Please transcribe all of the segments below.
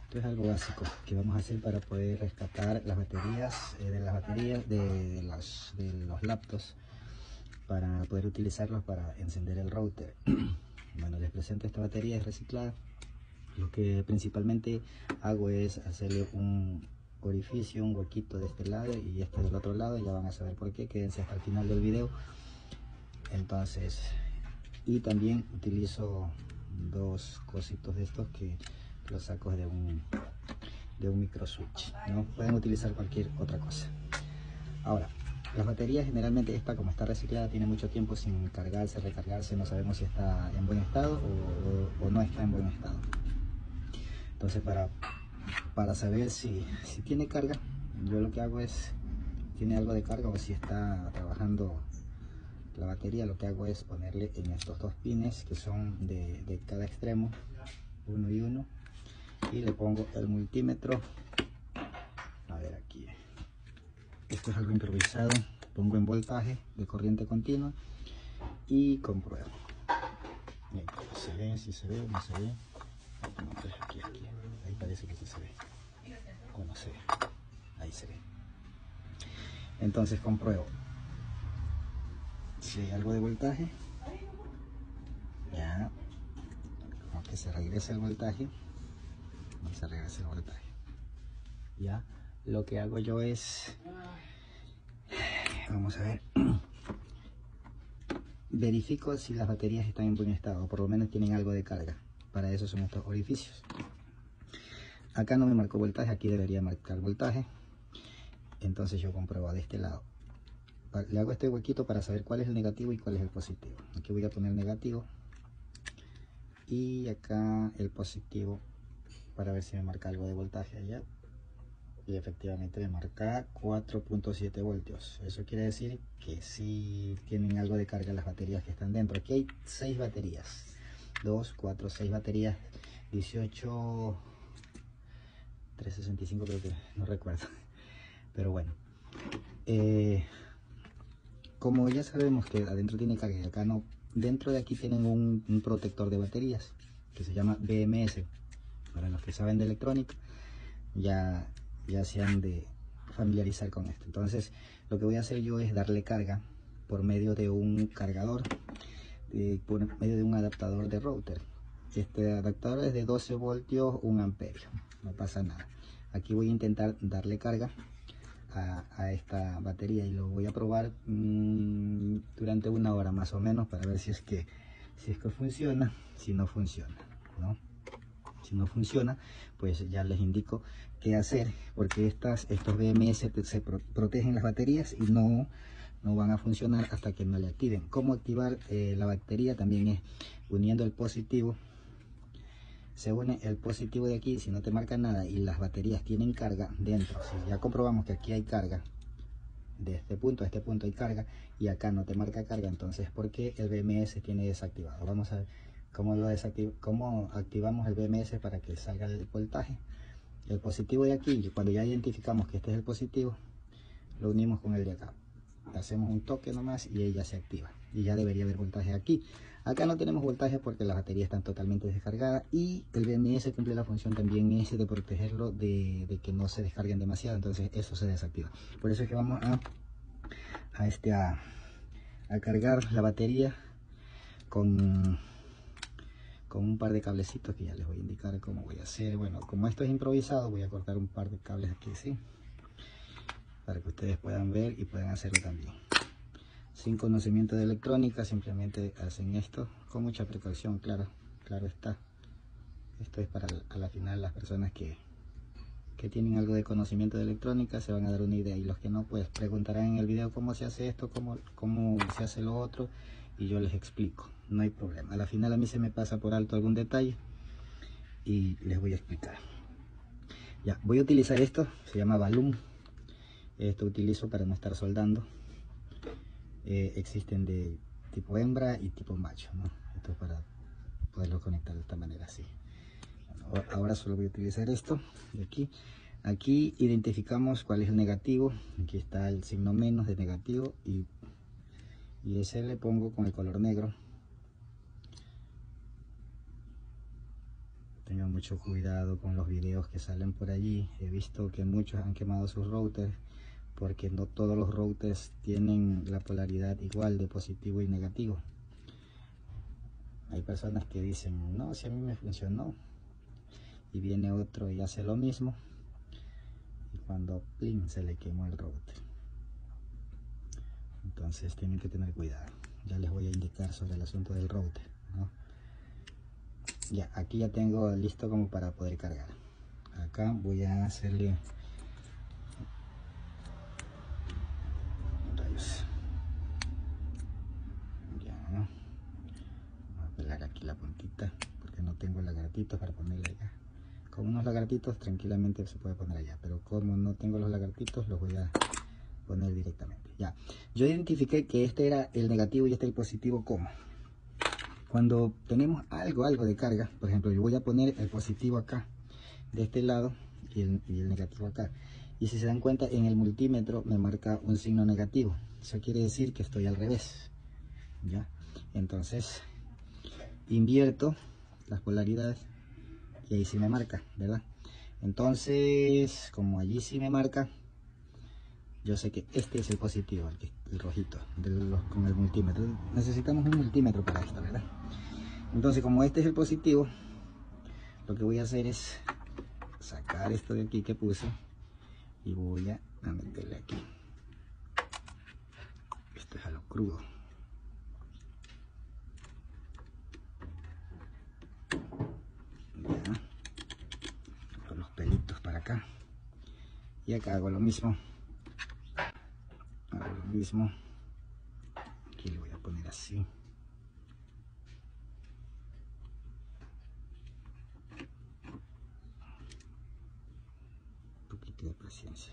Esto es algo básico que vamos a hacer para poder rescatar las baterías de los laptops, para poder utilizarlos para encender el router. Bueno, les presento esta batería, es reciclada. Lo que principalmente hago es hacerle un orificio, un huequito de este lado y este del otro lado. Ya van a saber por qué, quédense hasta el final del video. Entonces, y también utilizo dos cositos de estos que los saco de un micro switch, ¿no? Pueden utilizar cualquier otra cosa. Ahora, las baterías generalmente, esta como está reciclada, tiene mucho tiempo sin cargarse, recargarse, no sabemos si está en buen estado o no está en buen estado. Entonces para saber si tiene carga, yo lo que hago es, tiene algo de carga o si está trabajando la batería, lo que hago es ponerle en estos dos pines que son de cada extremo, uno y uno, y le pongo el multímetro. A ver, aquí esto es algo improvisado, pongo en voltaje de corriente continua y compruebo. Bien, se ve, si se ve, no se ve. Aquí, ahí parece que sí se ve, o no se ve, ahí se ve. Entonces compruebo si hay algo de voltaje. Ya, como que se regresa el voltaje, no se regresa el voltaje. Ya, lo que hago yo es, vamos a ver, verifico si las baterías están en buen estado, o por lo menos tienen algo de carga. Para eso son estos orificios. Acá no me marcó voltaje, aquí debería marcar voltaje. Entonces yo compruebo de este lado. Le hago este huequito para saber cuál es el negativo y cuál es el positivo. Aquí voy a poner negativo y acá el positivo para ver si me marca algo de voltaje allá. Y efectivamente me marca 4.7 voltios. Eso quiere decir que sí tienen algo de carga las baterías que están dentro. Aquí hay 6 baterías. 2, 4, 6 baterías. 18, 365 creo que, no recuerdo. Pero bueno. Como ya sabemos que adentro tiene carga y acá no, dentro de aquí tienen un protector de baterías que se llama BMS. Para los que saben de electrónica, ya se han de familiarizar con esto. Entonces lo que voy a hacer yo es darle carga por medio de un cargador, por medio de un adaptador de router. Este adaptador es de 12 voltios 1 amperio, no pasa nada. Aquí voy a intentar darle carga a esta batería y lo voy a probar durante 1 hora más o menos para ver si es que funciona. Si no funciona, ¿no? Si no funciona, pues ya les indico qué hacer, porque estos BMS se protegen las baterías y no van a funcionar hasta que no le activen. ¿Cómo activar la batería? También es uniendo el positivo. Se une el positivo de aquí, si no te marca nada y las baterías tienen carga dentro. Si ya comprobamos que aquí hay carga, de este punto a este punto hay carga y acá no te marca carga, entonces ¿por qué el BMS tiene desactivado? Vamos a ver cómo activamos el BMS para que salga el voltaje. El positivo de aquí, cuando ya identificamos que este es el positivo, lo unimos con el de acá. Hacemos un toque nomás y ella se activa y ya debería haber voltaje aquí. Acá no tenemos voltaje porque las baterías están totalmente descargadas y el BMS cumple la función también ese de protegerlo de que no se descarguen demasiado, entonces eso se desactiva. Por eso es que vamos a cargar la batería con un par de cablecitos que ya les voy a indicar cómo voy a hacer. Bueno, como esto es improvisado, voy a cortar un par de cables aquí, ¿sí? Para que ustedes puedan ver y puedan hacerlo también. Sin conocimiento de electrónica, simplemente hacen esto con mucha precaución, claro está. Esto es para a la final las personas que tienen algo de conocimiento de electrónica se van a dar una idea, y los que no, pues preguntarán en el video cómo se hace esto, cómo se hace lo otro, y yo les explico, no hay problema. A la final a mí se me pasa por alto algún detalle y les voy a explicar. Ya, voy a utilizar esto, se llama balloon. Esto utilizo para no estar soldando. Existen de tipo hembra y tipo macho, ¿no? Esto es para poderlo conectar de esta manera así. Bueno, ahora solo voy a utilizar esto de aquí. Aquí identificamos cuál es el negativo. Aquí está el signo menos de negativo y ese le pongo con el color negro. Tengan mucho cuidado con los videos que salen por allí. He visto que muchos han quemado sus routers porque no todos los routers tienen la polaridad igual de positivo y negativo. Hay personas que dicen, no, si a mí me funcionó, y viene otro y hace lo mismo, y cuando plin, se le quemó el router. Entonces tienen que tener cuidado. Ya les voy a indicar sobre el asunto del router, ¿no? Ya, aquí ya tengo listo como para poder cargar. Acá voy a hacerle rayos. Ya, voy a pelar aquí la puntita porque no tengo lagartitos para ponerle allá. Con unos lagartitos tranquilamente se puede poner allá, pero como no tengo los lagartitos, los voy a poner directamente. Ya, yo identifiqué que este era el negativo y este el positivo. ¿Cómo? Cuando tenemos algo de carga, por ejemplo, yo voy a poner el positivo acá de este lado y el negativo acá, y si se dan cuenta, en el multímetro me marca un signo negativo. Eso quiere decir que estoy al revés. Ya, entonces invierto las polaridades y ahí sí me marca, ¿verdad? Entonces, como allí sí me marca, yo sé que este es el positivo, el rojito, con el multímetro. Necesitamos un multímetro para esto, ¿verdad? Entonces, como este es el positivo, lo que voy a hacer es sacar esto de aquí que puse y voy a meterle aquí. Esto es a lo crudo. Ya. Con los pelitos para acá. Y acá hago lo mismo. Aquí le voy a poner así. Un poquito de paciencia.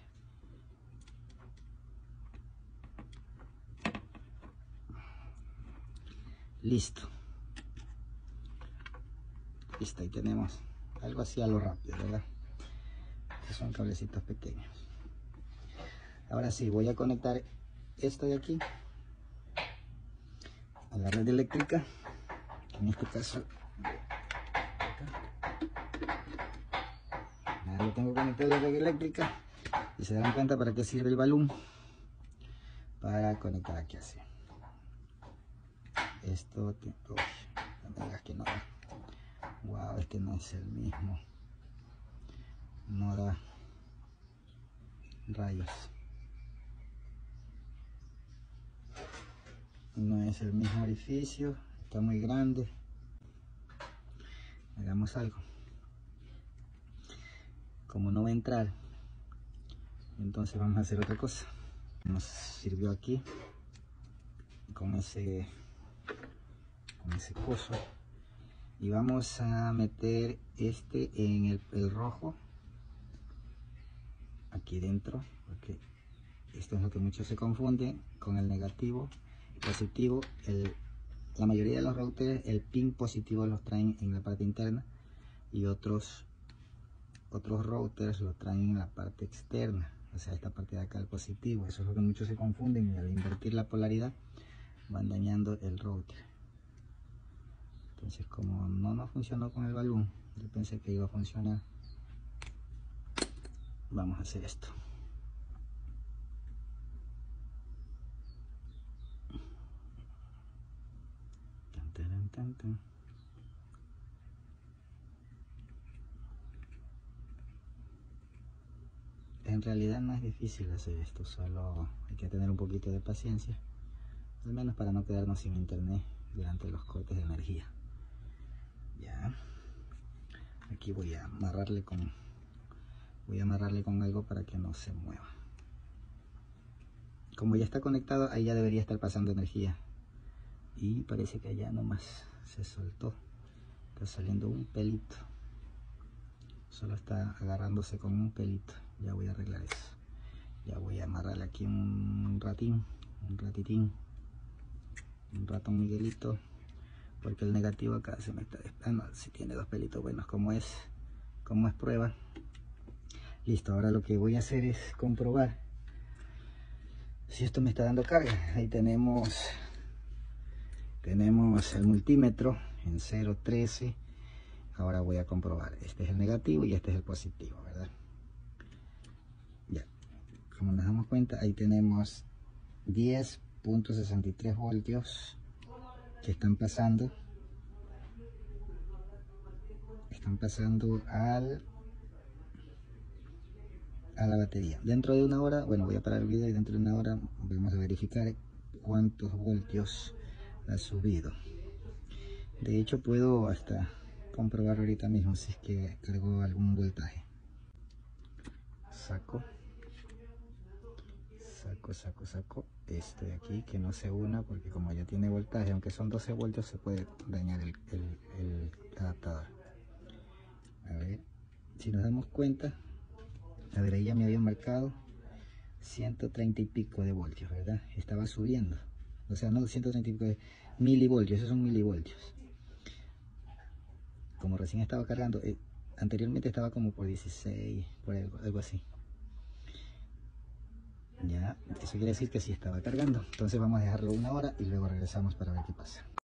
Listo. Listo, ahí tenemos algo así a lo rápido, ¿verdad? Estos son cablecitos pequeños. Ahora sí, voy a conectar esto de aquí a la red eléctrica. En este caso, ya lo tengo conectado a la red eléctrica. Y se dan cuenta para qué sirve el balón. Para conectar aquí así. Esto, uy, no me digas que no. Wow, este no es el mismo. No da rayos. No es el mismo orificio. Está muy grande. Hagamos algo. Como no va a entrar, entonces vamos a hacer otra cosa. Nos sirvió aquí con ese coso. Y vamos a meter este en el rojo aquí dentro, porque esto es lo que muchos se confunden con el negativo y positivo. La mayoría de los routers el pin positivo los traen en la parte interna y otros routers lo traen en la parte externa, o sea, esta parte de acá, el positivo. Eso es lo que muchos se confunden, y al invertir la polaridad van dañando el router. Entonces, como no funcionó con el balón, yo pensé que iba a funcionar. Vamos a hacer esto. En realidad no es difícil hacer esto, solo hay que tener un poquito de paciencia, al menos para no quedarnos sin internet durante los cortes de energía. Ya, aquí voy a amarrarle con algo para que no se mueva. Como ya está conectado, ahí ya debería estar pasando energía, y parece que allá nomás se soltó, está saliendo un pelito, solo está agarrándose con un pelito. Ya voy a arreglar eso. Ya voy a amarrarle aquí un ratón Miguelito, porque el negativo acá se me está despegando. Si tiene dos pelitos buenos, como es prueba. Listo, ahora lo que voy a hacer es comprobar si esto me está dando carga. Ahí tenemos el multímetro en 0.13 Ahora voy a comprobar. Este es el negativo y este es el positivo, ¿verdad? Ya. Como nos damos cuenta, ahí tenemos 10.63 voltios que están pasando a la batería. Dentro de una hora, bueno, voy a parar el video y dentro de una hora vamos a verificar cuántos voltios ha subido. De hecho, puedo hasta comprobar ahorita mismo si es que cargó algún voltaje. Saco esto de aquí, que no se una, porque como ya tiene voltaje, aunque son 12 voltios, se puede dañar el adaptador. A ver, si nos damos cuenta, a ver, ahí ya me habían marcado 130 y pico de voltios, ¿verdad? Estaba subiendo, o sea, no 130 y pico de milivoltios, esos son milivoltios. Como recién estaba cargando, anteriormente estaba como por 16, por algo así. Ya, eso quiere decir que sí estaba cargando. Entonces vamos a dejarlo una hora y luego regresamos para ver qué pasa.